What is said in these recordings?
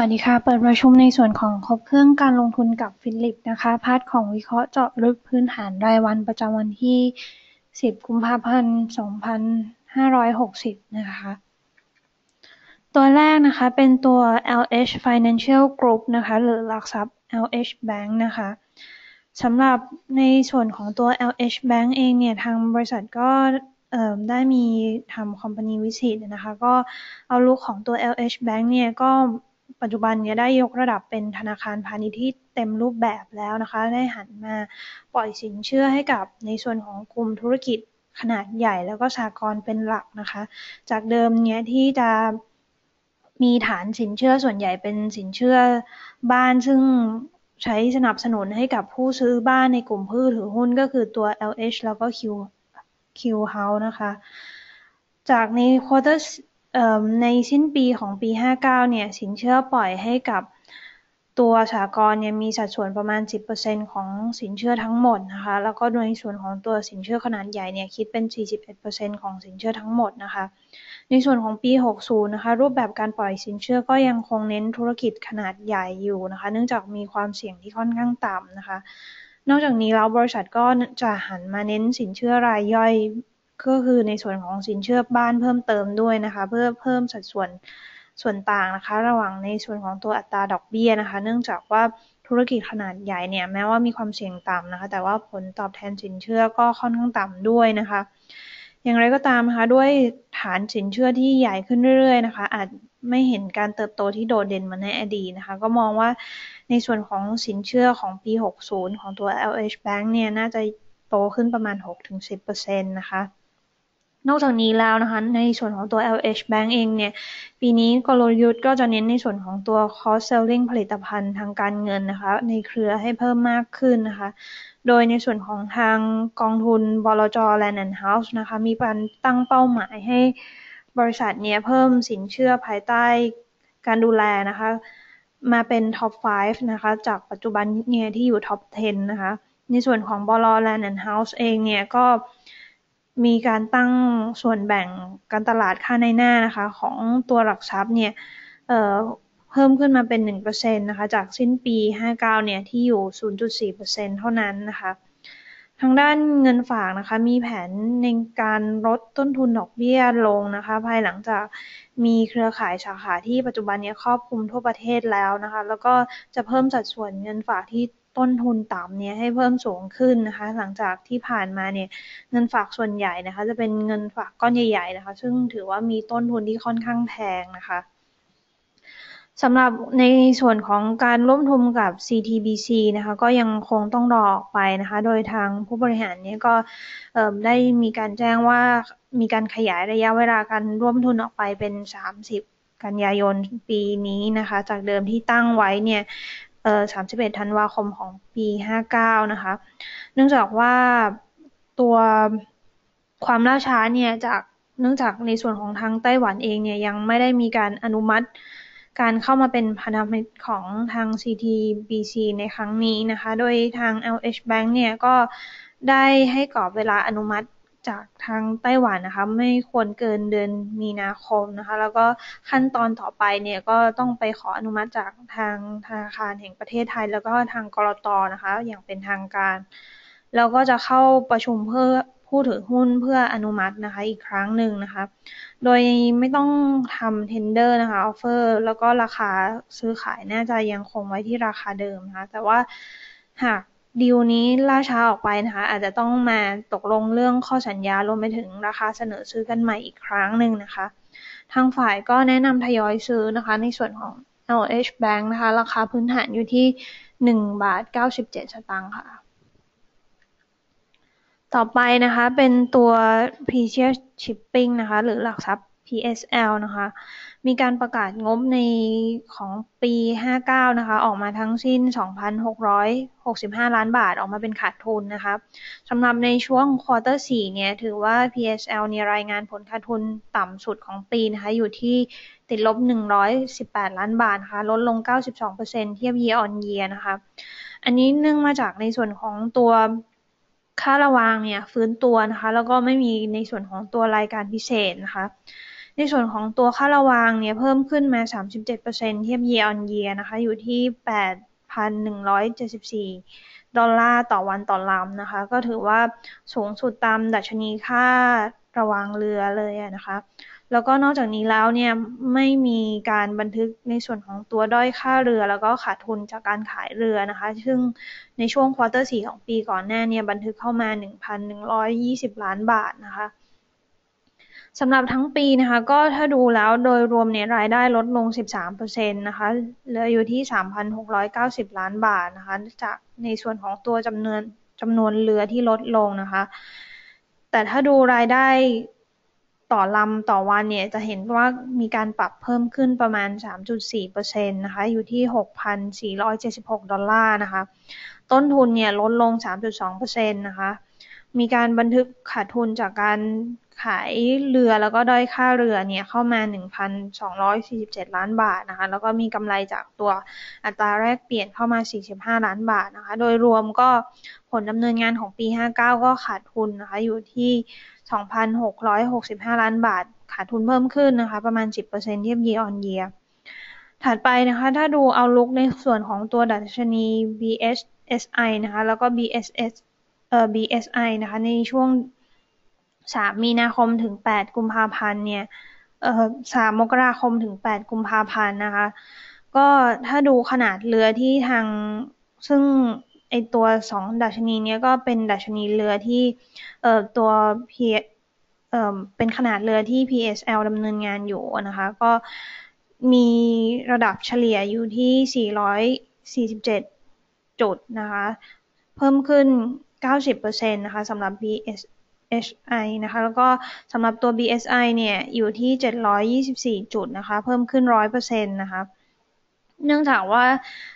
วัสดีค่ะเปิดประชุมในส่วนของครบเครื่องการลงทุนกับฟิลิปนะคะพาร์ทของวิเคราะห์เจาะลึกพื้นฐานรายวันประจำวันที่10กุมภาพันธ์2560นะคะตัวแรกนะคะเป็นตัว LH Financial Group นะคะหรือหลักทรัพย์ LH Bank นะคะสำหรับในส่วนของตัว LH Bank เองเนี่ยทางบริษัทก็ได้มีทำ Company Visit นะคะก็เอาลุคของตัว LH Bank เนี่ยก็ปัจจุบันเนี่ยได้ยกระดับเป็นธนาคารพาณิชย์ที่เต็มรูปแบบแล้วนะคะได้หันมาปล่อยสินเชื่อให้กับในส่วนของกลุ่มธุรกิจขนาดใหญ่แล้วก็สหกรณ์เป็นหลักนะคะจากเดิมเนี่ยที่จะมีฐานสินเชื่อส่วนใหญ่เป็นสินเชื่อบ้านซึ่งใช้สนับสนุนให้กับผู้ซื้อบ้านในกลุ่มผู้ถือหุ้นก็คือตัว LH แล้วก็ Q House นะคะจากในควอเตอร์ในสิ้นปีของปี59เนี่ยสินเชื่อปล่อยให้กับตัวสหกรณ์เนี่ยมีสัดส่วนประมาณ 10% ของสินเชื่อทั้งหมดนะคะแล้วก็ในส่วนของตัวสินเชื่อขนาดใหญ่เนี่ยคิดเป็น 41% ของสินเชื่อทั้งหมดนะคะในส่วนของปี60นะคะรูปแบบการปล่อยสินเชื่อก็ยังคงเน้นธุรกิจขนาดใหญ่อยู่นะคะเนื่องจากมีความเสี่ยงที่ค่อนข้างต่ำนะคะนอกจากนี้แล้วบริษัทก็จะหันมาเน้นสินเชื่อรายย่อยก็คือในส่วนของสินเชื่อบ้านเพิ่มเติมด้วยนะคะเพื่อเพิ่มสัดส่วนต่างนะคะระหว่างในส่วนของตัวอัตราดอกเบี้ยนะคะเนื่องจากว่าธุรกิจขนาดใหญ่เนี่ยแม้ว่ามีความเสี่ยงต่ำนะคะแต่ว่าผลตอบแทนสินเชื่อก็ค่อนข้างต่ำด้วยนะคะอย่างไรก็ตามนะคะด้วยฐานสินเชื่อที่ใหญ่ขึ้นเรื่อยๆนะคะอาจไม่เห็นการเติบโตที่โดดเด่นเหมือนในอดีตนะคะก็มองว่าในส่วนของสินเชื่อของปี60ของตัว LH Bank เนี่ยน่าจะโตขึ้นประมาณ 6-10% นะคะนอกจากนี้แล้วนะคะในส่วนของตัว LH Bank เองเนี่ยปีนี้กลยุทธ์ก็จะเน้นในส่วนของตัว cross selling ผลิตภัณฑ์ทางการเงินนะคะในเครือให้เพิ่มมากขึ้นนะคะโดยในส่วนของทางกองทุนบลจ. Land and House นะคะมีการตั้งเป้าหมายให้บริษัทเนี่ยเพิ่มสินเชื่อภายใต้การดูแลนะคะมาเป็น top 5 นะคะจากปัจจุบันเนี่ยที่อยู่ top 10 นะคะในส่วนของบล. Land and House เองเนี่ยก็มีการตั้งส่วนแบ่งการตลาดค่าในหน้านะคะของตัวหลักทรัพย์เนี่ยเพิ่มขึ้นมาเป็น 1% นะคะจากสิ้นปี59เนี่ยที่อยู่ 0.4% เท่านั้นนะคะทางด้านเงินฝากนะคะมีแผนในการลดต้นทุนดอกเบี้ยลงนะคะภายหลังจากมีเครือข่ายสาขาที่ปัจจุบันนี้ครอบคลุมทั่วประเทศแล้วนะคะแล้วก็จะเพิ่มสัดส่วนเงินฝากที่ต้นทุนต่ำเนี่ยให้เพิ่มสูงขึ้นนะคะหลังจากที่ผ่านมาเนี่ยเงินฝากส่วนใหญ่นะคะจะเป็นเงินฝากก้อนใหญ่ๆนะคะซึ่งถือว่ามีต้นทุนที่ค่อนข้างแพงนะคะสำหรับในส่วนของการร่วมทุนกับ CTBC นะคะก็ยังคงต้องรอออกไปนะคะโดยทางผู้บริหารเนี่ยก็ได้มีการแจ้งว่ามีการขยายระยะเวลาการร่วมทุนออกไปเป็น30กันยายนปีนี้นะคะจากเดิมที่ตั้งไว้เนี่ย31ธันวาคมของปี59นะคะเนื่องจากว่าตัวความล่าช้าเนี่ยเนื่องจากในส่วนของทางไต้หวันเองเนี่ยยังไม่ได้มีการอนุมัติการเข้ามาเป็นพันธมิตรของทาง CTBC ในครั้งนี้นะคะโดยทาง LH Bank เนี่ยก็ได้ให้กรอบเวลาอนุมัติจากทางไต้หวันนะคะไม่ควรเกินเดือนมีนาคมนะคะแล้วก็ขั้นตอนต่อไปเนี่ยก็ต้องไปขออนุมัติจากทางธนาคารแห่งประเทศไทยแล้วก็ทางกลต.นะคะอย่างเป็นทางการแล้วก็จะเข้าประชุมเพื่อผู้ถือหุ้นเพื่ออนุมัตินะคะอีกครั้งหนึ่งนะคะโดยไม่ต้องทำ tender นะคะ offer แล้วก็ราคาซื้อขายน่าจะยังคงไว้ที่ราคาเดิมนะคะแต่ว่าหากดีลนี้ล่าช้าออกไปนะคะอาจจะต้องมาตกลงเรื่องข้อสัญญารวมไปถึงราคาเสนอซื้อกันใหม่อีกครั้งหนึ่งนะคะทางฝ่ายก็แนะนำทยอยซื้อนะคะในส่วนของ LH Bank นะคะราคาพื้นฐานอยู่ที่1.97 บาทค่ะต่อไปนะคะเป็นตัว Precious Shipping นะคะหรือหลักทรัพย์ PSL นะคะมีการประกาศงบในของปี59นะคะออกมาทั้งสิ้น 2,665 ล้านบาทออกมาเป็นขาดทุนนะคะสำหรับในช่วงควอเตอร์4เนี่ยถือว่า PSL เนี่ยรายงานผลขาดทุนต่ำสุดของปีนะคะอยู่ที่ติดลบ118ล้านบาทนะคะลดลง 92% เทียบ year on year นะคะอันนี้เนื่องมาจากในส่วนของตัวค่าระวางเนี่ยฟื้นตัวนะคะแล้วก็ไม่มีในส่วนของตัวรายการพิเศษนะคะในส่วนของตัวค่าระวางเนี่ยเพิ่มขึ้นมา 37% เทียบ year on year นะคะอยู่ที่ 8,174 ดอลลาร์ต่อวันต่อลำนะคะก็ถือว่าสูงสุดตามดัชนีค่าระวางเรือเลยนะคะแล้วก็นอกจากนี้แล้วเนี่ยไม่มีการบันทึกในส่วนของตัวด้อยค่าเรือแล้วก็ขาดทุนจากการขายเรือนะคะซึ่งในช่วงควอเตอร์ 4 ของปีก่อนหน้าเนี่ยบันทึกเข้ามา 1,120 ล้านบาทนะคะสำหรับทั้งปีนะคะก็ถ้าดูแล้วโดยรวมเนี่ยรายได้ลดลง 13% นะคะเหลืออยู่ที่ 3,690 ล้านบาทนะคะจากในส่วนของตัวจำนวนเรือที่ลดลงนะคะแต่ถ้าดูรายได้ต่อลำต่อวันเนี่ยจะเห็นว่ามีการปรับเพิ่มขึ้นประมาณ 3.4% นะคะอยู่ที่ 6,476 ดอลลาร์นะคะต้นทุนเนี่ยลดลง 3.2% นะคะมีการบันทึกขาดทุนจากการขายเรือแล้วก็ด้อยค่าเรือเนี่ยเข้ามา 1,247 ล้านบาทนะคะแล้วก็มีกำไรจากตัวอัตราแลกเปลี่ยนเข้ามา45ล้านบาทนะคะโดยรวมก็ผลดำเนินงานของปี59ก็ขาดทุนนะคะอยู่ที่ 2,665 ล้านบาทขาดทุนเพิ่มขึ้นนะคะประมาณ 10% เทียบ year on year ถัดไปนะคะถ้าดูเอาลุกในส่วนของตัวดัชนี BSSI นะคะแล้วก็ BSI นะคะในช่วง3 มีนาคมถึง 8 กุมภาพันธ์เนี่ย3 มกราคมถึง 8 กุมภาพันธ์นะคะก็ถ้าดูขนาดเรือที่ทางซึ่งไอตัว2ดัชนีนี้ก็เป็นดัชนีเรือที่ตัวเป็นขนาดเรือที่ PSL ดำเนินงานอยู่นะคะก็มีระดับเฉลี่ยอยู่ที่447จุดนะคะเพิ่มขึ้น 90% นะคะสำหรับ BSI นะคะแล้วก็สำหรับตัว BSI เนี่ยอยู่ที่724จุดนะคะเพิ่มขึ้น 100% นะคะเนื่องจากว่า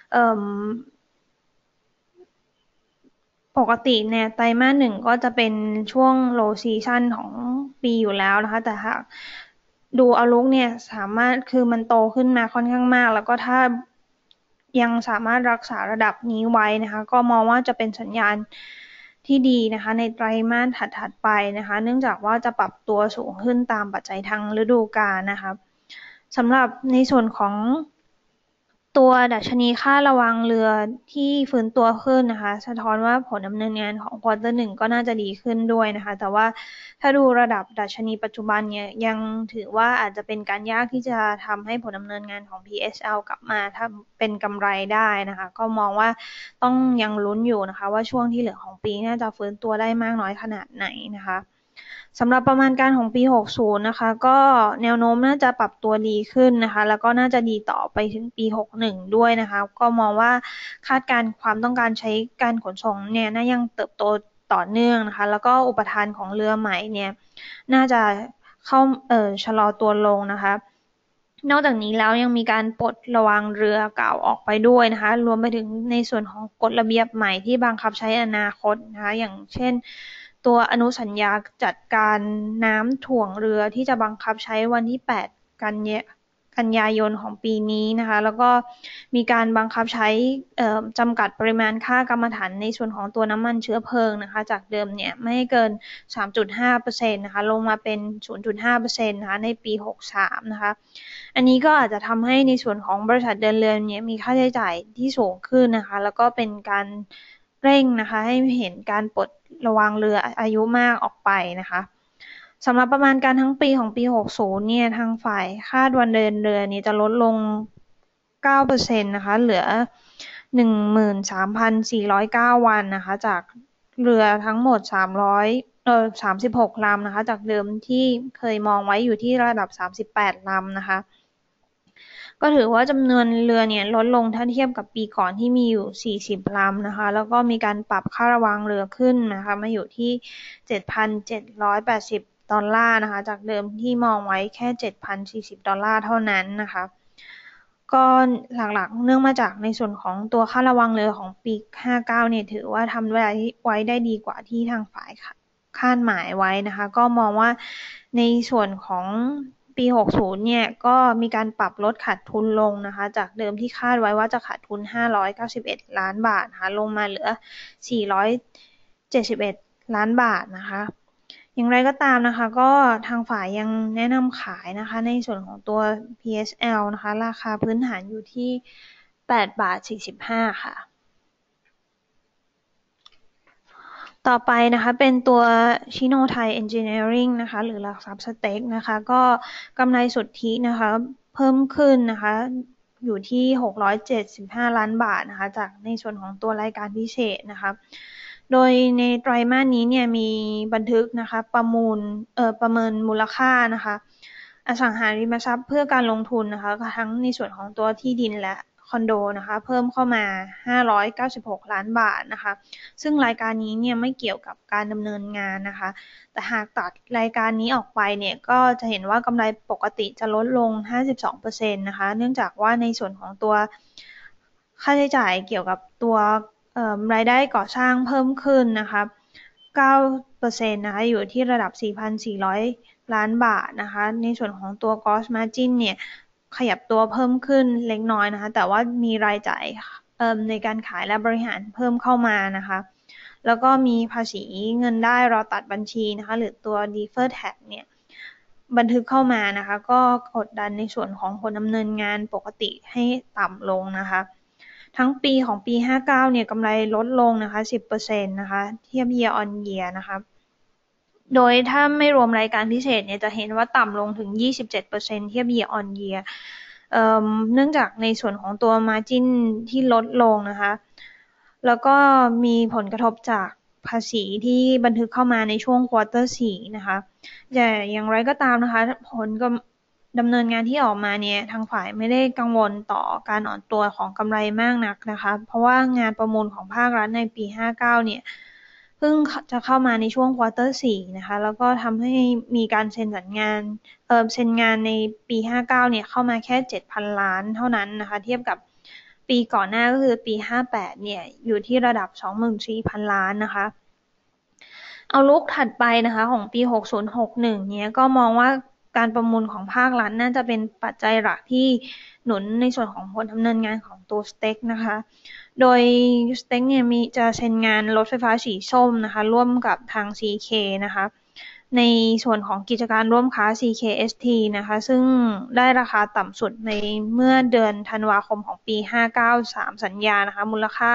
ปกติเนี่ยไตรมาส 1ก็จะเป็นช่วง low season ของปีอยู่แล้วนะคะแต่หากดูเอาลุกเนี่ยสามารถคือมันโตขึ้นมาค่อนข้างมากแล้วก็ถ้ายังสามารถรักษาระดับนี้ไว้นะคะก็มองว่าจะเป็นสัญญาณที่ดีนะคะในไตรมาสถัดๆไปนะคะเนื่องจากว่าจะปรับตัวสูงขึ้นตามปัจจัยทางฤดูกาลนะคะสำหรับในส่วนของตัวดัชนีค่าระวางเรือที่ฟื้นตัวขึ้นนะคะสะท้อนว่าผลดำเนินงานของควอเตอร์ 1ก็น่าจะดีขึ้นด้วยนะคะแต่ว่าถ้าดูระดับดัชนีปัจจุบันเนี่ยยังถือว่าอาจจะเป็นการยากที่จะทำให้ผลดำเนินงานของ PSL กลับมาถ้าเป็นกำไรได้นะคะก็มองว่าต้องยังลุ้นอยู่นะคะว่าช่วงที่เหลือของปีน่าจะฟื้นตัวได้มากน้อยขนาดไหนนะคะสำหรับประมาณการของปี60นะคะก็แนวโน้มน่าจะปรับตัวดีขึ้นนะคะแล้วก็น่าจะดีต่อไปถึงปี61ด้วยนะคะก็มองว่าคาดการณ์ความต้องการใช้การขนส่งเนี่ยน่ายังเติบโตต่อเนื่องนะคะแล้วก็อุปทานของเรือใหม่เนี่ยน่าจะเข้าชะลอตัวลงนะคะนอกจากนี้แล้วยังมีการปลดระวางเรือเก่าออกไปด้วยนะคะรวมไปถึงในส่วนของกฎระเบียบใหม่ที่บังคับใช้อนาคตนะคะอย่างเช่นตัวอนุสัญญาจัดการน้ำถ่วงเรือที่จะบังคับใช้วันที่8กันยายนของปีนี้นะคะแล้วก็มีการบังคับใช้จำกัดปริมาณค่ากัมมันถันในส่วนของตัวน้ำมันเชื้อเพลิงนะคะจากเดิมเนี่ยไม่ให้เกิน 3.5% นะคะลงมาเป็น 0.5% นะคะในปี63นะคะอันนี้ก็อาจจะทำให้ในส่วนของบริษัทเดินเรือเนี่ยมีค่าใช้จ่ายที่สูงขึ้นนะคะแล้วก็เป็นการเร่งนะคะให้เห็นการปลดระวางเรืออายุมากออกไปนะคะสำหรับประมาณการทั้งปีของปี60เนี่ยทางฝ่ายคาดวันเดินเรือนี้จะลดลง 9% นะคะเหลือ 13,409 วันนะคะจากเรือทั้งหมด36 ลำนะคะจากเดิมที่เคยมองไว้อยู่ที่ระดับ38 ลำนะคะก็ถือว่าจำนวนเรือเนี่ยลดลงถ้าเทียบกับปีก่อนที่มีอยู่40 ลำนะคะแล้วก็มีการปรับค่าระวางเรือขึ้นนะคะมาอยู่ที่ 7,780 ดอลลาร์นะคะจากเดิมที่มองไว้แค่ 7,040 ดอลลาร์เท่านั้นนะคะก็หลักๆเนื่องมาจากในส่วนของตัวค่าระวางเรือของปี59เนี่ยถือว่าทำไว้ได้ดีกว่าที่ทางฝ่ายคาดหมายไว้นะคะก็มองว่าในส่วนของปี60เนี่ยก็มีการปรับลดขาดทุนลงนะคะจากเดิมที่คาดไว้ว่าจะขาดทุน591ล้านบาทนะคะลงมาเหลือ471ล้านบาทนะคะอย่างไรก็ตามนะคะก็ทางฝ่ายยังแนะนำขายนะคะในส่วนของตัว PSL นะคะราคาพื้นฐานอยู่ที่8.45 บาทค่ะต่อไปนะคะเป็นตัวชิโนไทยเอนจิเนียริงนะคะหรือหลักทรัพย์สเต็กนะคะก็กำไรสุทธินะคะเพิ่มขึ้นนะคะอยู่ที่675ล้านบาทนะคะจากในส่วนของตัวรายการพิเศษนะคะโดยในไตรมาสนี้เนี่ยมีบันทึกนะคะประเมินมูลค่านะคะอสังหาริมทรัพย์เพื่อการลงทุนนะคะทั้งในส่วนของตัวที่ดินและคอนโดนะคะเพิ่มเข้ามา596ล้านบาทนะคะซึ่งรายการนี้เนี่ยไม่เกี่ยวกับการดำเนินงานนะคะแต่หากตัดรายการนี้ออกไปเนี่ยก็จะเห็นว่ากำไรปกติจะลดลง 52% นะคะเนื่องจากว่าในส่วนของตัวค่าใช้จ่ายเกี่ยวกับตัวรายได้ก่อสร้างเพิ่มขึ้นนะคะ9% นะคะอยู่ที่ระดับ 4,400 ล้านบาทนะคะในส่วนของตัว gross margin เนี่ยขยับตัวเพิ่มขึ้นเล็กน้อยนะคะแต่ว่ามีรายจ่ายในการขายและบริหารเพิ่มเข้ามานะคะแล้วก็มีภาษีเงินได้รอตัดบัญชีนะคะหรือตัว deferred tax เนี่ยบันทึกเข้ามานะคะก็กดดันในส่วนของผลดำเนินงานปกติให้ต่ำลงนะคะทั้งปีของปี59เนี่ยกำไรลดลงนะคะ 10% นะคะเทียบ year on year นะคะโดยถ้าไม่รวมรายการพิเศษเนี่ยจะเห็นว่าต่ำลงถึง 27% เทียบ year on year เนื่องจากในส่วนของตัว margin ที่ลดลงนะคะแล้วก็มีผลกระทบจากภาษีที่บันทึกเข้ามาในช่วง quarter 4นะคะแต่อย่างไรก็ตามนะคะผลดำเนินงานที่ออกมาเนี่ยทางฝ่ายไม่ได้กังวลต่อการอ่อนตัวของกำไรมากนักนะคะเพราะว่างานประมูลของภาครัฐในปี59เนี่ยเพิ่งจะเข้ามาในช่วงควอเตอร์4นะคะแล้วก็ทำให้มีการเซ็นงานในปี59เนี่ยเข้ามาแค่ 7,000 ล้านเท่านั้นนะคะเทียบกับปีก่อนหน้าก็คือปี58เนี่ยอยู่ที่ระดับ 24,000 ล้านนะคะเอาลุกถัดไปนะคะของปี6061เนี่ยก็มองว่าการประมูลของภาครัฐน่าจะเป็นปัจจัยหลักที่หนุนในส่วนของผลดำเนินงานของตัวสเต็กนะคะโดยสเต็กเนี่ยจะเซ็นงานรถไฟฟ้าสีส้มนะคะร่วมกับทาง CK นะคะในส่วนของกิจการร่วมค้า CKST นะคะซึ่งได้ราคาต่ำสุดในเมื่อเดือนธันวาคมของปี59 3สัญญานะคะมูลค่า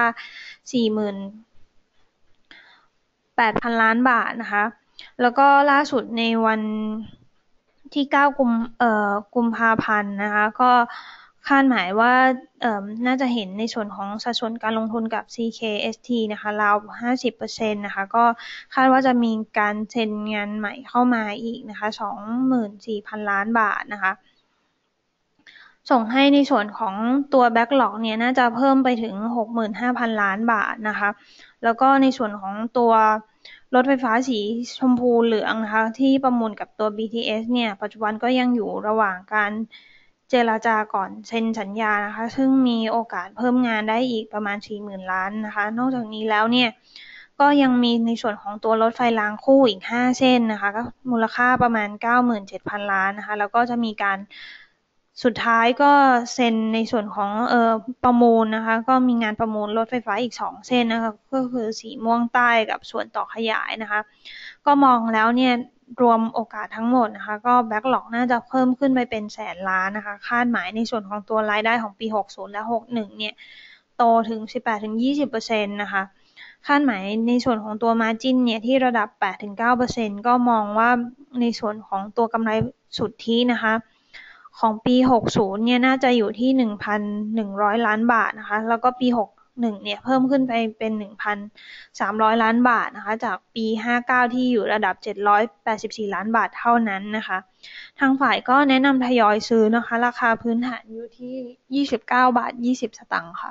48,000 ล้านบาทนะคะแล้วก็ล่าสุดในวันที่9กุมภาพันธ์นะคะก็คาดหมายว่าน่าจะเห็นในส่วนของสัดส่วนการลงทุนกับ CKST นะคะราว 50% นะคะก็คาดว่าจะมีการเซ็นงานใหม่เข้ามาอีกนะคะ 24,000 ล้านบาทนะคะส่งให้ในส่วนของตัว backlog เนี่ยน่าจะเพิ่มไปถึง 65,000 ล้านบาทนะคะแล้วก็ในส่วนของตัวรถไฟฟ้าสีชมพูเหลืองนะคะที่ประมูลกับตัว BTS เนี่ยปัจจุบันก็ยังอยู่ระหว่างการเจรจาก่อนเซ็นสัญญานะคะซึ่งมีโอกาสเพิ่มงานได้อีกประมาณ 40,000 ล้านนะคะนอกจากนี้แล้วเนี่ยก็ยังมีในส่วนของตัวรถไฟรางคู่อีก5เส้นนะคะก็มูลค่าประมาณ 97,000 ล้านนะคะแล้วก็จะมีการสุดท้ายก็เซ็นในส่วนของประมูลนะคะก็มีงานประมูลรถไฟฟ้าอีก2เส้นนะคะก็คือสีม่วงใต้กับส่วนต่อขยายนะคะก็มองแล้วเนี่ยรวมโอกาสทั้งหมดนะคะก็แบ็คล็อกน่าจะเพิ่มขึ้นไปเป็นแสนล้านนะคะคาดหมายในส่วนของตัวรายได้ของปี60และ61เนี่ยโตถึง 18-20% นะคะคาดหมายในส่วนของตัว margin เนี่ยที่ระดับ 8-9% ก็มองว่าในส่วนของตัวกำไรสุทธินะคะของปี60เนี่ยน่าจะอยู่ที่ 1,100 ล้านบาทนะคะแล้วก็ปี61เนี่ยเพิ่มขึ้นไปเป็น 1,300 ล้านบาทนะคะจากปี59ที่อยู่ระดับ784ล้านบาทเท่านั้นนะคะทางฝ่ายก็แนะนำทยอยซื้อนะคะราคาพื้นฐานอยู่ที่29.20 บาทค่ะ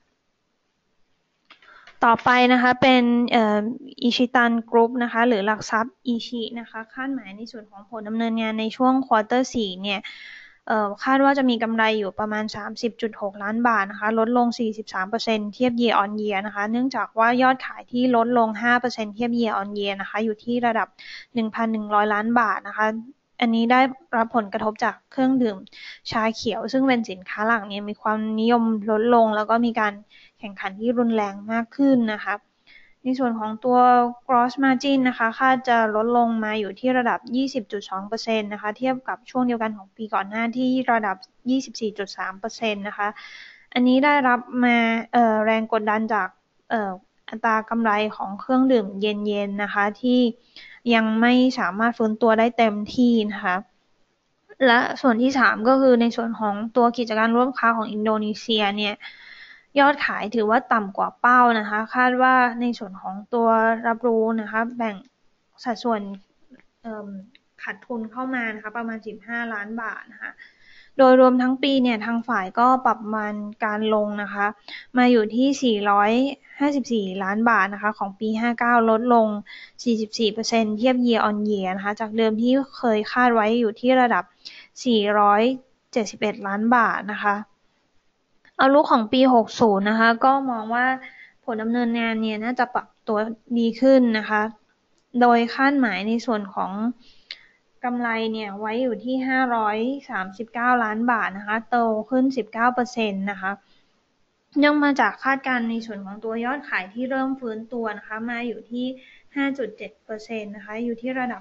ต่อไปนะคะเป็นอิชิตันกรุ๊ปนะคะหรือหลักทรัพย์อิชินะคะคาดหมายในส่วนของผลดำเนินงานในช่วงควอเตอร์4เนี่ยคาดว่าจะมีกำไรอยู่ประมาณ 30.6 ล้านบาทนะคะลดลง 43% เทียบ year on year นะคะเนื่องจากว่ายอดขายที่ลดลง 5% เทียบ year on year นะคะอยู่ที่ระดับ 1,100 ล้านบาทนะคะอันนี้ได้รับผลกระทบจากเครื่องดื่มชาเขียวซึ่งเป็นสินค้าหลักเนี่ยมีความนิยมลดลงแล้วก็มีการแข่งขันที่รุนแรงมากขึ้นนะคะในส่วนของตัว gross margin นะคะคาดจะลดลงมาอยู่ที่ระดับ 20.2% นะคะเทียบกับช่วงเดียวกันของปีก่อนหน้าที่ระดับ 24.3% นะคะอันนี้ได้รับมาแรงกดดันจากอัตรากำไรของเครื่องดื่มเย็นๆนะคะที่ยังไม่สามารถฟื้นตัวได้เต็มที่นะคะและส่วนที่3ก็คือในส่วนของตัวกิจการร่วมค้าของอินโดนีเซียเนี่ยยอดขายถือว่าต่ำกว่าเป้านะคะคาดว่าในส่วนของตัวรับรู้นะคะแบ่งสัดส่วนขาดทุนเข้ามานะคะประมาณ15ล้านบาทนะคะโดยรวมทั้งปีเนี่ยทางฝ่ายก็ปรับประมาณการลงนะคะมาอยู่ที่454ล้านบาทนะคะของปี59ลดลง 44% เทียบ year on year นะคะจากเดิมที่เคยคาดไว้อยู่ที่ระดับ471ล้านบาทนะคะเอาลุกของปี60นะคะก็มองว่าผลดำเนินงานเนี่ยน่าจะปรับตัวดีขึ้นนะคะโดยคาดหมายในส่วนของกำไรเนี่ยไว้อยู่ที่539ล้านบาทนะคะโตขึ้น 19% นะคะเนื่องมาจากคาดการณ์ในส่วนของตัวยอดขายที่เริ่มฟื้นตัวนะคะมาอยู่ที่ 5.7% นะคะอยู่ที่ระดับ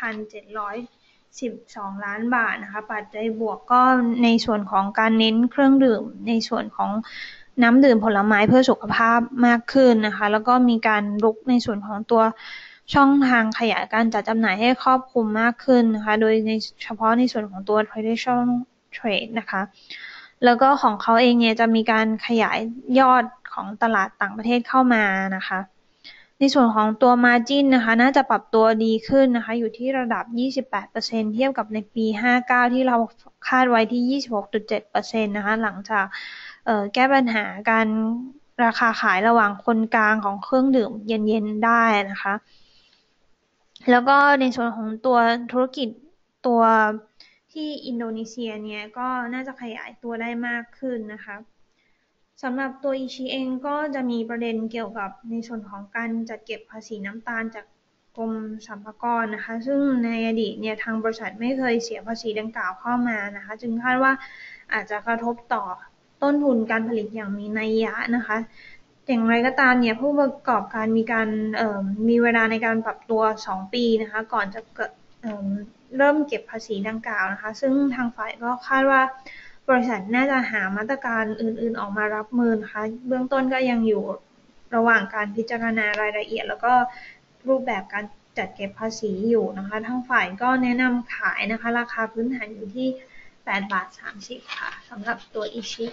5,712 ล้านบาทนะคะปัจจัยบวกก็ในส่วนของการเน้นเครื่องดื่มในส่วนของน้ำดื่มผลไม้เพื่อสุขภาพมากขึ้นนะคะแล้วก็มีการรุกในส่วนของตัวช่องทางขยายการจัดจำหน่ายให้ครอบคลุมมากขึ้นนะคะโดยในเฉพาะในส่วนของตัว traditional trade นะคะแล้วก็ของเขาเองเนี่ยจะมีการขยายยอดของตลาดต่างประเทศเข้ามานะคะในส่วนของตัว margin นะคะน่าจะปรับตัวดีขึ้นนะคะอยู่ที่ระดับ 28% เทียบกับในปี59ที่เราคาดไว้ที่ 26.7% นะคะหลังจากแก้ปัญหาการราคาขายระหว่างคนกลางของเครื่องดื่มเย็นๆได้นะคะแล้วก็ในส่วนของตัวธุรกิจตัวที่อินโดนีเซียเนี่ยก็น่าจะขยายตัวได้มากขึ้นนะคะสำหรับตัวอิชิเองก็จะมีประเด็นเกี่ยวกับในส่วนของการจัดเก็บภาษีน้ำตาลจากกรมสรรพากรนะคะซึ่งในอดีตเนี่ยทางบริษัทไม่เคยเสียภาษีดังกล่าวเข้ามานะคะจึงคาดว่าอาจจะกระทบต่อต้นทุนการผลิตอย่างมีนัยยะนะคะอย่างไรก็ตามเนี่ยผู้ประกอบการมีเวลาในการปรับตัว2ปีนะคะก่อนจะเริ่มเก็บภาษีดังกล่าวนะคะซึ่งทางฝ่ายก็คาดว่าบริษัทน่าจะหามาตรการอื่นๆออกมารับมือนะคะเบื้องต้นก็ยังอยู่ระหว่างการพิจารณารายละเอียดแล้วก็รูปแบบการจัดเก็บภาษีอยู่นะคะทางฝ่ายก็แนะนำขายนะคะราคาพื้นฐานอยู่ที่8.30 บาทค่ะสำหรับตัวอิชิ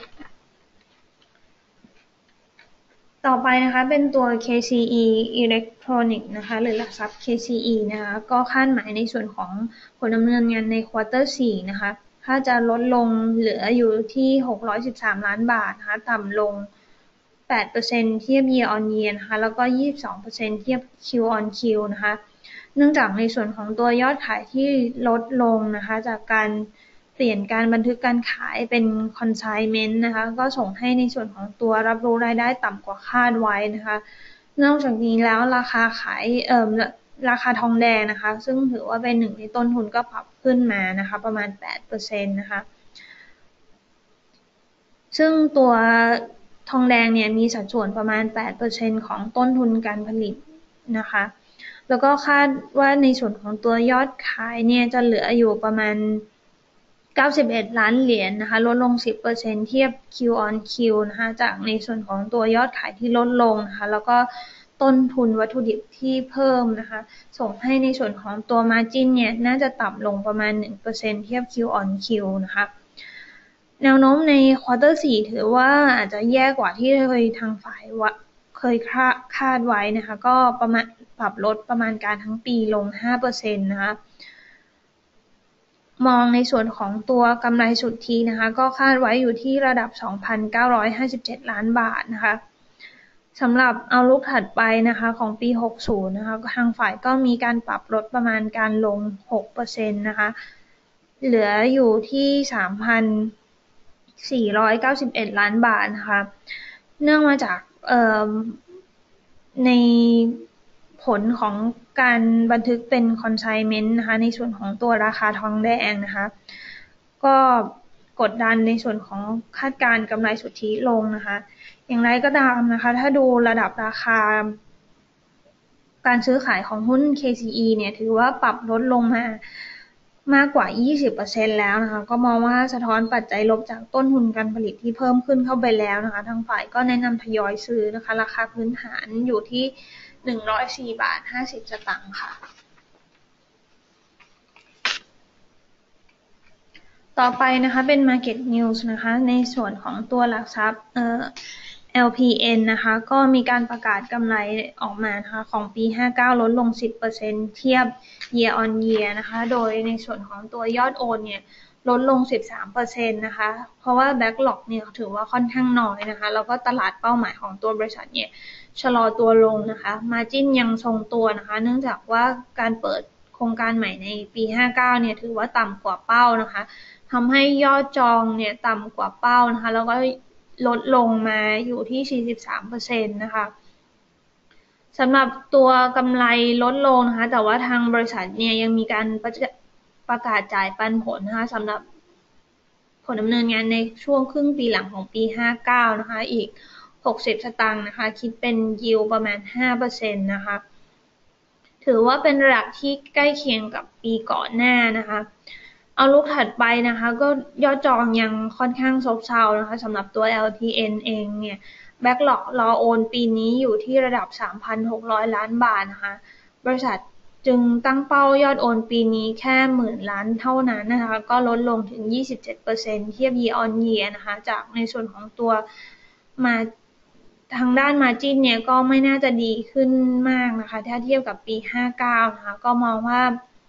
ต่อไปนะคะเป็นตัว KCE Electronic นะคะหรือหลักทรัพย์ KCE นะคะก็คาดหมายในส่วนของผลดำเนินงานในควอเตอร์4นะคะถ้าจะลดลงเหลืออยู่ที่613ล้านบาทนะคะต่ำลง 8% เทียบ year on year นะคะแล้วก็ 22% เทียบ Q on Q นะคะเนื่องจากในส่วนของตัวยอดขายที่ลดลงนะคะจากการเปลี่ยนการบันทึกการขายเป็น consignment นะคะก็ส่งให้ในส่วนของตัวรับรู้รายได้ต่ำกว่าคาดไว้นะคะนอกจากนี้แล้วราคาขายราคาทองแดงนะคะซึ่งถือว่าเป็นหนึ่งในต้นทุนก็ปรับขึ้นมานะคะประมาณ 8% นะคะซึ่งตัวทองแดงเนี่ยมีสัดส่วนประมาณ 8% ของต้นทุนการผลิตนะคะแล้วก็คาดว่าในส่วนของตัวยอดขายเนี่ยจะเหลืออยู่ประมาณ91ล้านเหรียญนะคะลดลง 10% เทียบ Q on Q นะคะจากในส่วนของตัวยอดขายที่ลดลงนะคะแล้วก็ต้นทุนวัตถุดิบที่เพิ่มนะคะส่งให้ในส่วนของตัว margin เนี่ยน่าจะต่ำลงประมาณ 1% เทียบ Q on Q นะคะแนวโน้มในควอเตอร์4ถือว่าอาจจะแย่กว่าที่ทางฝ่ายเคยคาดไว้นะคะก็ประมาณปรับลดประมาณการทั้งปีลง 5% นะคะมองในส่วนของตัวกำไรสุทธินะคะก็คาดไว้อยู่ที่ระดับ 2,957 ล้านบาทนะคะสำหรับเอาลุกถัดไปนะคะของปี60นะคะทางฝ่ายก็มีการปรับลดประมาณการลง 6% นะคะเหลืออยู่ที่491 ล้านบาทนะคะเนื่องมาจากในผลของการบันทึกเป็น consignment นะคะในส่วนของตัวราคาทองแดงนะคะก็กดดันในส่วนของคาดการณ์กำไรสุทธิลงนะคะอย่างไรก็ตามนะคะถ้าดูระดับราคาการซื้อขายของหุ้น KCE เนี่ยถือว่าปรับลดลงมามากกว่า 20% แล้วนะคะก็มองว่าสะท้อนปัจจัยลบจากต้นทุนการผลิตที่เพิ่มขึ้นเข้าไปแล้วนะคะทางฝ่ายก็แนะนำทยอยซื้อนะคะราคาพื้นฐานอยู่ที่104.50 บาทค่ะต่อไปนะคะเป็น Market News นะคะในส่วนของตัวหลักทรัพย์LPN นะคะก็มีการประกาศกำไรออกมานะคะของปี59ลดลง 10% เทียบ year on year นะคะโดยในส่วนของตัวยอดโอนเนี่ยลดลง 13% นะคะเพราะว่า backlog เนี่ยถือว่าค่อนข้างน้อยนะคะแล้วก็ตลาดเป้าหมายของตัวบริษัทเนี่ยชะลอตัวลงนะคะ margin ยังทรงตัวนะคะเนื่องจากว่าการเปิดโครงการใหม่ในปี59เนี่ยถือว่าต่ำกว่าเป้านะคะทำให้ยอดจองเนี่ยต่ำกว่าเป้านะคะแล้วก็ลดลงมาอยู่ที่ 43% นะคะสำหรับตัวกำไรลดลงนะคะแต่ว่าทางบริษัทเนี่ยยังมีการประกาศจ่ายปันผลนะคะสำหรับผลดำเนินงานในช่วงครึ่งปีหลังของปี59นะคะอีก60 สตางค์นะคะคิดเป็นยิวประมาณ 5% นะคะถือว่าเป็นระดับที่ใกล้เคียงกับปีก่อนหน้านะคะเอาลุกถัดไปนะคะก็ยอดจองยังค่อนข้างซบเซานะคะสำหรับตัว LPN เองเนี่ยแบ็คล็อกรอโอนปีนี้อยู่ที่ระดับ 3,600 ล้านบาทนะคะบริษัทจึงตั้งเป้ายอดโอนปีนี้แค่10,000 ล้านเท่านั้นนะคะก็ลดลงถึง 27% เทียบ year on year นะคะจากในส่วนของตัวมาทางด้าน margin เนี่ยก็ไม่น่าจะดีขึ้นมากนะคะถ้าเทียบกับปี59นะคะก็มองว่า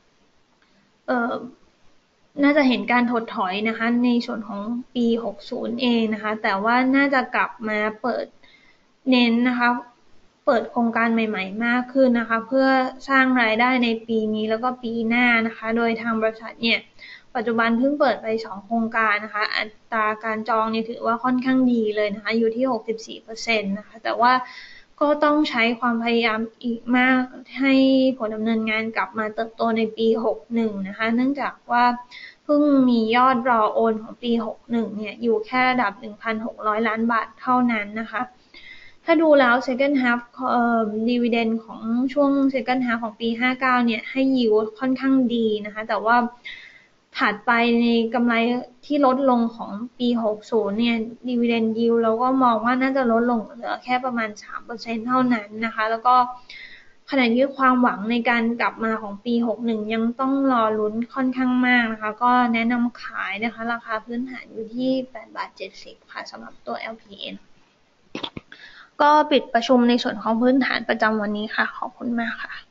น่าจะเห็นการถดถอยนะคะในส่วนของปี60เองนะคะแต่ว่าน่าจะกลับมาเปิดเน้นนะคะเปิดโครงการใหม่ๆมากขึ้นนะคะเพื่อสร้างรายได้ในปีนี้แล้วก็ปีหน้านะคะโดยทางบริษัทเนี่ยปัจจุบันเพิ่งเปิดไป2โครงการนะคะอัตราการจองเนี่ยถือว่าค่อนข้างดีเลยนะคะอยู่ที่ 64% นะคะแต่ว่าก็ต้องใช้ความพยายามอีกมากให้ผลดำเนินงานกลับมาเติบโตในปี61นะคะเนื่องจากว่าเพิ่งมียอดรอโอนของปี61เนี่ยอยู่แค่ระดับ 1,600 ล้านบาทเท่านั้นนะคะถ้าดูแล้ว second half dividend ของช่วง second half ของปี59เนี่ยให้ yield ค่อนข้างดีนะคะแต่ว่าถัดไปในกำไรที่ลดลงของปี60เนี่ย dividend yield เราก็มองว่าน่าจะลดลงเหลือแค่ประมาณ 3% เท่านั้นนะคะแล้วก็ขณะที่ความหวังในการกลับมาของปี61ยังต้องรอลุ้นค่อนข้างมากนะคะก็แนะนำขายนะคะราคาพื้นฐานอยู่ที่8.70 ค่ะสำหรับตัว LPN ก็ปิดประชุมในส่วนของพื้นฐานประจำวันนี้ค่ะขอบคุณมากค่ะ